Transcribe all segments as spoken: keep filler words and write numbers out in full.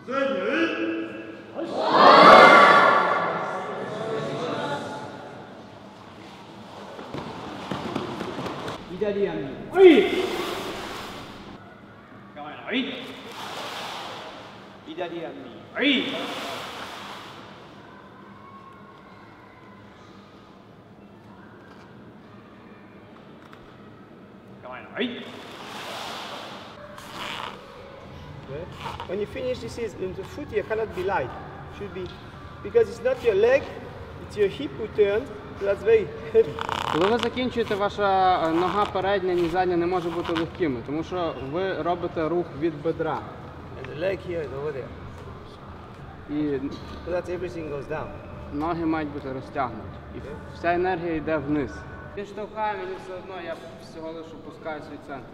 左網はいはい左網はいはい When you finish, this is in the foot here cannot be light. Should be because it's not your leg, it's your hip who turns. So that's very heavy. Коли ви закінчуєте, ваша нога передня, ні задня не може бути легкими, тому що ви робите рух від бедра. And the leg here is over there. І so that everything goes down. Ноги мають бути розтягнуті. І вся енергія йде вниз. Він штовхає, мені все одно, я всього лише опускаю свій центр.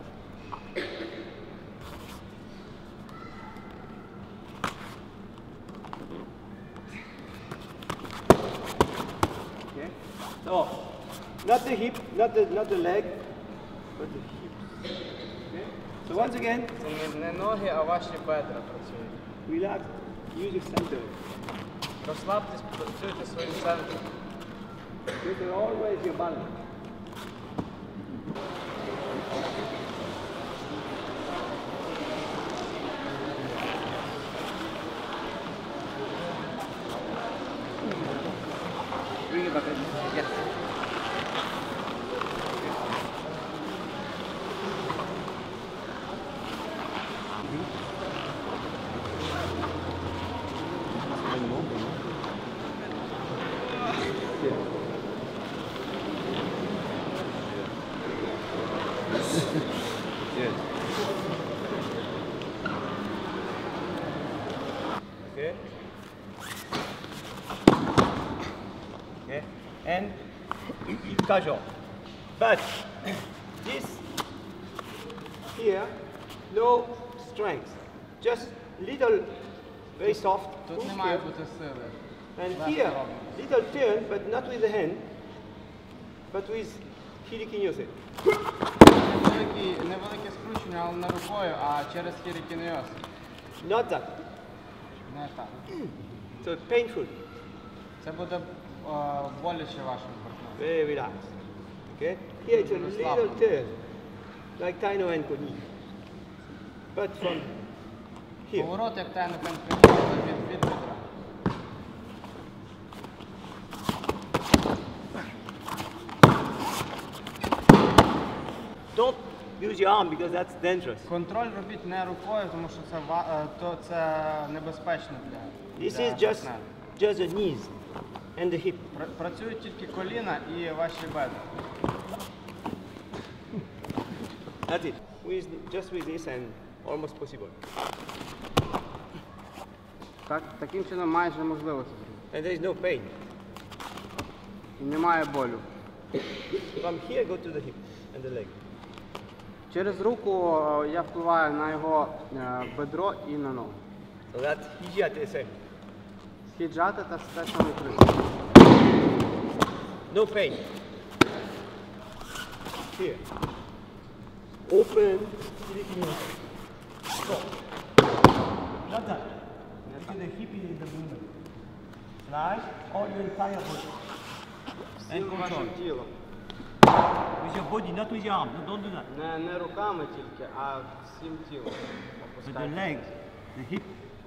So, not the hip, not the not the leg, but the hips. Okay? So once again, це не ноги, а ваші бедра працюють. Relax, use your center. Розслабтесь, працюйте своїм центром. Use always your balance. Bring it back in. Yes. Good. Okay. Okay. And casual. But this here, no strength. Just little, very soft. Тут не має бути сили. And here, little turn, but not with the hand, but with hirikinyose. Невелике, невелике скручення, але не рукою, а через хірікінеоз. Not that. Не так. So painful. Це буде о, боляче вашим партнерам. Very relaxed. Okay? Here it's a little turn, like Taino and Koni. But from here. Поворот, як тайно конкретно, але від, від бедра. Don't use your arm because that's dangerous. Контроль робіть не рукою, тому що це, ва- е, то це небезпечно для, This для is just, партнера. just the knees and the hip. Пр- Працюють тільки коліна і ваші бедра. That's it. With, just with this and almost possible. Так, таким чином майже неможливо це зробити. And there is no pain. І немає болю. From here go to the hip and the leg. Через руку е, я впливаю на його е, бедро і на ногу. So that's hijate same. Хіджати та те саме принцип. No pain. Here. Open. Stop. Not that. Into the hip is the movement. Slide all your entire body. And Всім control. вашим тілом. With your body, not with your arm. No, don't do that. Не, не руками тільки, а всім тілом. With the legs, the hip.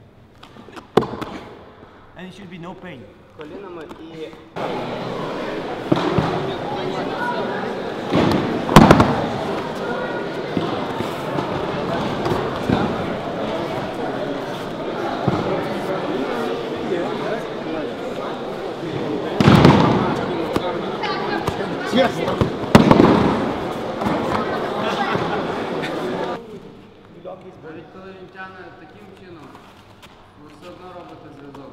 And it should be no pain. Колінами і... Yes. Навіть коли він тягне таким чином, ви все одно робите зв'язок.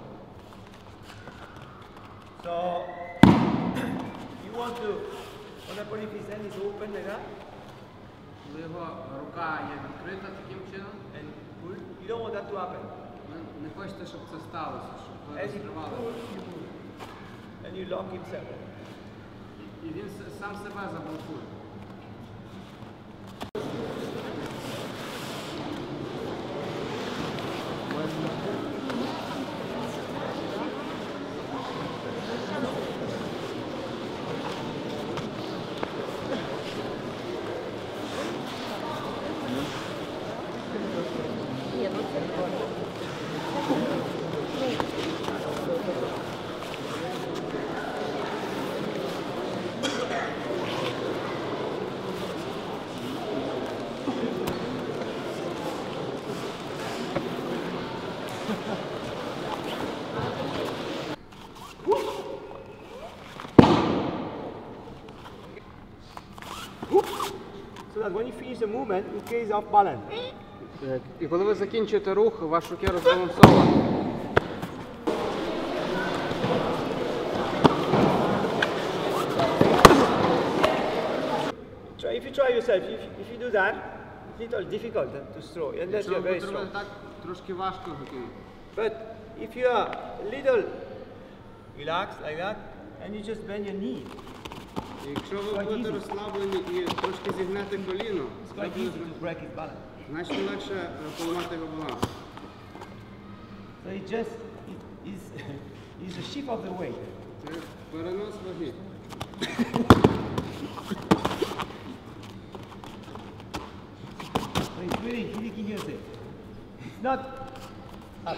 So, you want to, when if his hand is open like that, Коли його рука є відкрита таким чином, and pull, you don't want that to happen. ви не хочете, щоб це сталося, щоб ви As he розривали. pulls, you pull. And you lock himself. І він с- сам себе заблокує. that when you finish the movement, your case is off balance. Так. І коли ви закінчуєте рух, ваш руки розбалансований. Try, if you try yourself, if, if you do that, it's a little difficult uh, to throw, unless Якщо you're ви very будете strong. робити так, трошки важко закинути. But if you are a little relaxed like that, and you just bend your knee, Якщо ви Quite будете easy. розслаблені і трошки зігнете коліно, it's quite easy to break his balance. значно легше е, поламати його баланс. So it just it is is a shift of the weight. Це перенос ваги. So it's really really yourself. It's not up.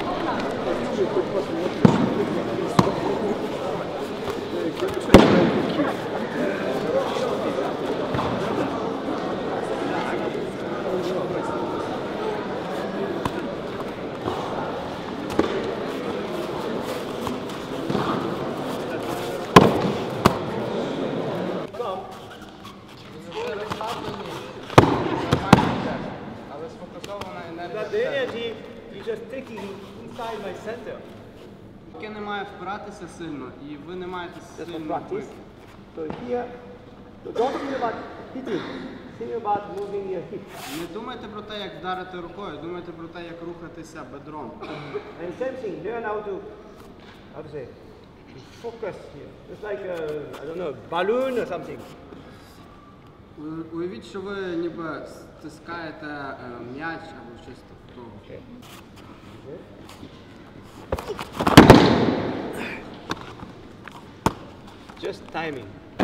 Come. Це розслаблені, нормальний тест, але сфокусована енергія. But the energy is just taking inside my center. Руки не має впиратися сильно, і ви не маєте That's for сильно practice. бити. So here, so don't think about hitting. Think about moving your hip. Не думайте про те, як вдарити рукою, думайте про те, як рухатися бедром. And same thing, learn how to, how to say, to focus here. It's like a, I don't know, balloon or something. У- Уявіть, що ви ніби стискаєте е, м'яч або щось такого. Okay. Just timing.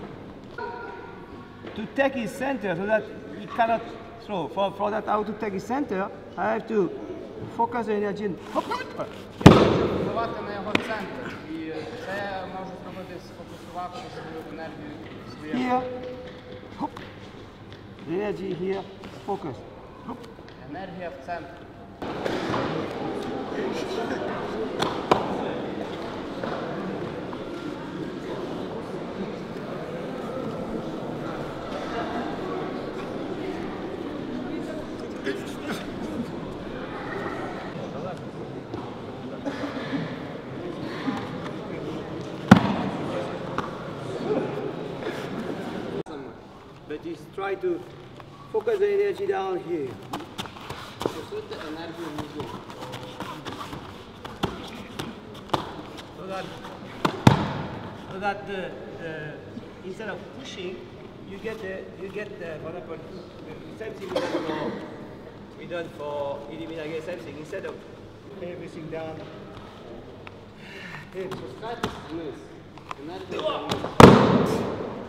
To take his center so that he cannot throw. For, for that, how to take his center, I have to focus the energy and Впливати на його центр. І це можу зробити, сфокусувавши свою енергію в своєму. here, hop. The energy here, focus. Hop. Енергія в центрі. But just try to focus the energy down here. Фокусуйте енергію внизу. So that, so that the, the, instead of pushing, you get the, you get the, for example, the same thing we done for, we done for eliminate same thing. Instead of everything down, here, Спускайтесь вниз. Енергія вниз.